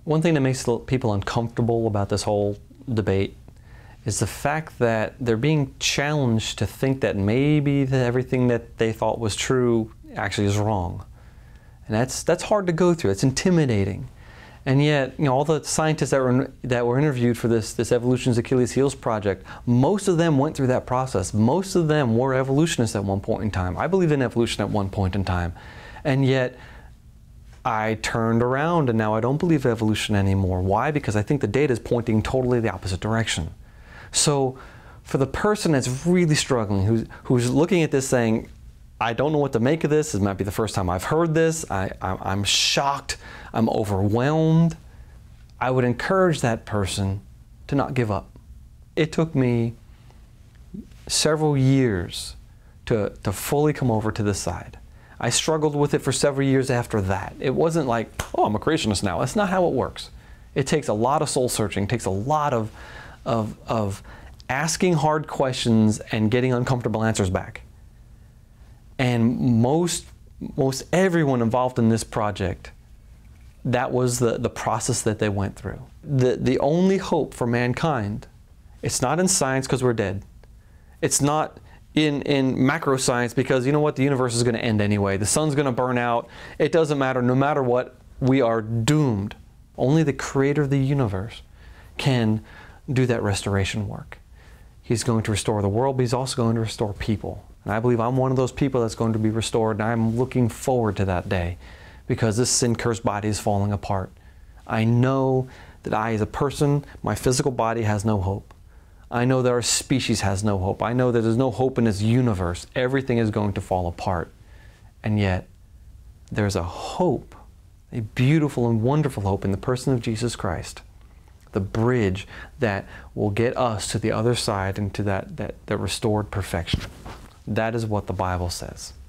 One thing that makes people uncomfortable about this whole debate is the fact that they're being challenged to think that maybe everything that they thought was true actually is wrong. And that's hard to go through. It's intimidating. And yet, all the scientists that were interviewed for this Evolution's Achilles Heels project, most of them went through that process. Most of them were evolutionists at one point in time. I believed in evolution at one point in time. And yet, I turned around and now I don't believe in evolution anymore. Why? Because I think the data is pointing totally the opposite direction. So, for the person that's really struggling, who's looking at this saying, I don't know what to make of this. This might be the first time I've heard this. I'm shocked. I'm overwhelmed. I would encourage that person to not give up. It took me several years to fully come over to this side. I struggled with it for several years after that. It wasn't like, oh, I'm a creationist now. That's not how it works. It takes a lot of soul searching. It takes a lot of asking hard questions and getting uncomfortable answers back. And most everyone involved in this project, that was the process that they went through. The only hope for mankind, it's not in science because we're dead. It's not in macro science because, you know what, the universe is going to end anyway. The sun's going to burn out. It doesn't matter. No matter what, we are doomed. Only the creator of the universe can do that restoration work. He's going to restore the world, but he's also going to restore people. And I believe I'm one of those people that's going to be restored, and I'm looking forward to that day because this sin-cursed body is falling apart. I know that I, as a person, my physical body has no hope. I know that our species has no hope. I know that there's no hope in this universe. Everything is going to fall apart. And yet, there's a hope, a beautiful and wonderful hope in the person of Jesus Christ. The bridge that will get us to the other side and to that restored perfection. That is what the Bible says.